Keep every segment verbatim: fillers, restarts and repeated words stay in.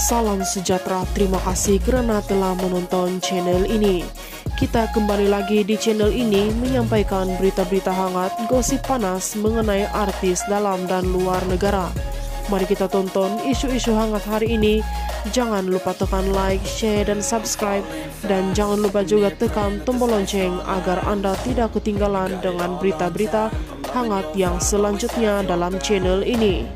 Salam sejahtera, terima kasih karena telah menonton channel ini. Kita kembali lagi di channel ini menyampaikan berita-berita hangat, gosip panas mengenai artis dalam dan luar negara. Mari kita tonton isu-isu hangat hari ini. Jangan lupa tekan like, share, dan subscribe. Dan jangan lupa juga tekan tombol lonceng agar Anda tidak ketinggalan dengan berita-berita hangat yang selanjutnya dalam channel ini.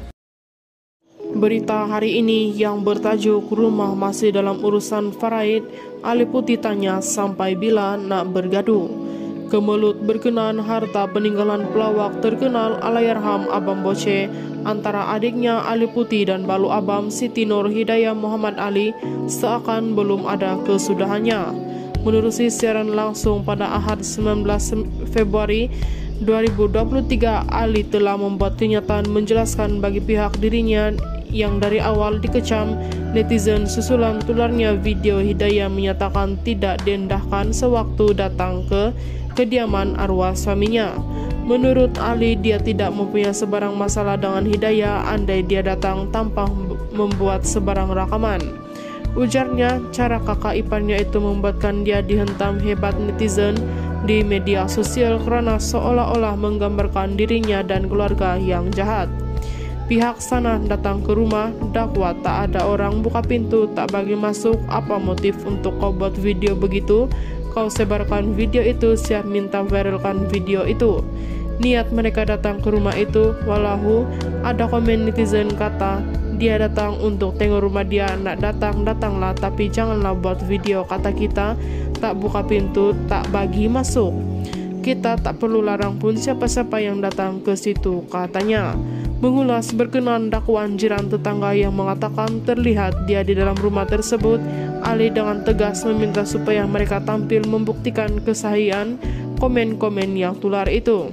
Berita hari ini yang bertajuk rumah masih dalam urusan Faraid, Ali Putih tanya sampai bila nak bergaduh. Kemelut berkenaan harta peninggalan pelawak terkenal Allahyarham Abam Boce antara adiknya Ali Putih dan balu abam Siti Nur Hidayah Muhammad Ali seakan belum ada kesudahannya. Menerusi siaran langsung pada Ahad sembilan belas Februari dua ribu dua puluh tiga, Ali telah membuat kenyataan menjelaskan bagi pihak dirinya yang dari awal dikecam netizen susulan tularnya video Hidayah menyatakan tidak diendahkan sewaktu datang ke kediaman arwah suaminya. Menurut Ali, dia tidak mempunyai sebarang masalah dengan Hidayah andai dia datang tanpa membuat sebarang rakaman. Ujarnya, cara kakak iparnya itu membuatkan dia dihentam hebat netizen di media sosial karena seolah-olah menggambarkan dirinya dan keluarga yang jahat. Pihak sana datang ke rumah, dakwa tak ada orang, buka pintu, tak bagi masuk. Apa motif untuk kau buat video begitu? Kau sebarkan video itu, siap minta viralkan video itu. Niat mereka datang ke rumah itu, walahu ada komen netizen kata, dia datang untuk tengok rumah dia, nak datang, datanglah, tapi janganlah buat video, kata kita, tak buka pintu, tak bagi masuk. Kita tak perlu larang pun siapa-siapa yang datang ke situ, katanya. Mengulas berkenaan dakwaan jiran tetangga yang mengatakan terlihat dia di dalam rumah tersebut, Ali dengan tegas meminta supaya mereka tampil membuktikan kesahihan komen-komen yang tular itu.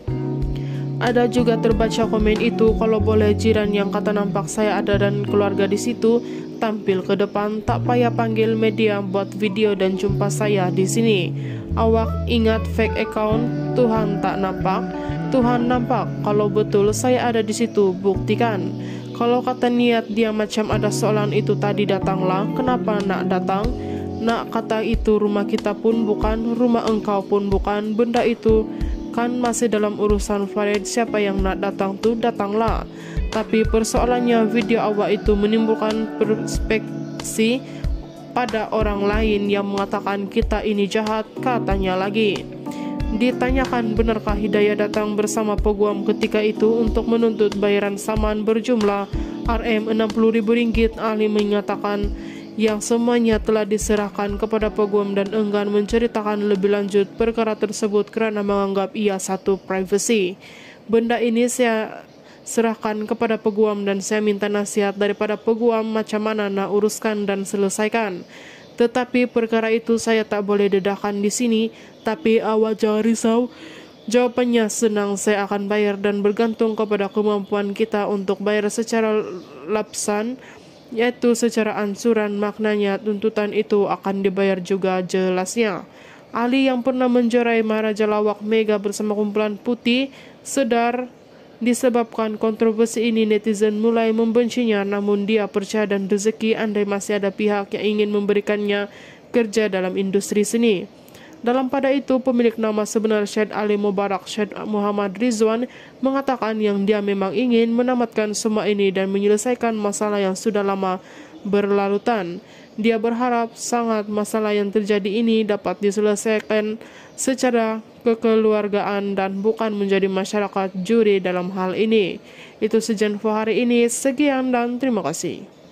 Ada juga terbaca komen itu, kalau boleh jiran yang kata nampak saya ada dan keluarga di situ tampil ke depan, tak payah panggil media buat video dan jumpa saya di sini. Awak ingat fake account, Tuhan tak nampak, Tuhan nampak. Kalau betul saya ada di situ, buktikan. Kalau kata niat dia macam ada soalan itu tadi, datanglah. Kenapa nak datang? Nak kata itu rumah kita pun bukan, rumah engkau pun bukan. Benda itu kan masih dalam urusan Farid. Siapa yang nak datang tuh, datanglah. Tapi persoalannya video awak itu menimbulkan perspeksi pada orang lain yang mengatakan kita ini jahat, katanya lagi. Ditanyakan benarkah Hidayah datang bersama peguam ketika itu untuk menuntut bayaran saman berjumlah R M enam puluh ribu ringgit, Ali menyatakan yang semuanya telah diserahkan kepada peguam dan enggan menceritakan lebih lanjut perkara tersebut karena menganggap ia satu privasi. Benda ini saya serahkan kepada peguam dan saya minta nasihat daripada peguam macam mana nak uruskan dan selesaikan. Tetapi perkara itu saya tak boleh dedahkan di sini. Tapi awak jangan risau. Jawabannya senang, saya akan bayar dan bergantung kepada kemampuan kita untuk bayar secara lapsan, yaitu secara ansuran. Maknanya tuntutan itu akan dibayar juga, jelasnya. Ali yang pernah menjerai Maharaja Lawak Mega bersama kumpulan putih sedar disebabkan kontroversi ini netizen mulai membencinya, namun dia percaya dan rezeki andai masih ada pihak yang ingin memberikannya kerja dalam industri seni. Dalam pada itu, pemilik nama sebenar Syed Ali Mubarak, Syed Muhammad Rizwan, mengatakan yang dia memang ingin menamatkan semua ini dan menyelesaikan masalah yang sudah lama berlarutan. Dia berharap sangat masalah yang terjadi ini dapat diselesaikan secara kekeluargaan dan bukan menjadi masyarakat juri dalam hal ini. Itu saja info hari ini. Sekian dan terima kasih.